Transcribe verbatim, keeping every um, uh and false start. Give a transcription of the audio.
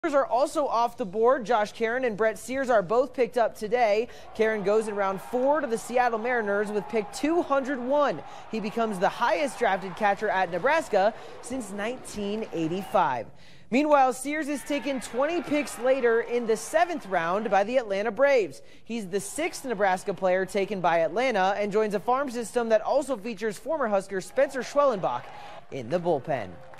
Are also off the board. Josh Caron and Brett Sears are both picked up today. Caron goes in round four to the Seattle Mariners with pick two hundred one. He becomes the highest drafted catcher at Nebraska since nineteen eighty-five. Meanwhile, Sears is taken twenty picks later in the seventh round by the Atlanta Braves. He's the sixth Nebraska player taken by Atlanta and joins a farm system that also features former Husker Spencer Schwellenbach in the bullpen.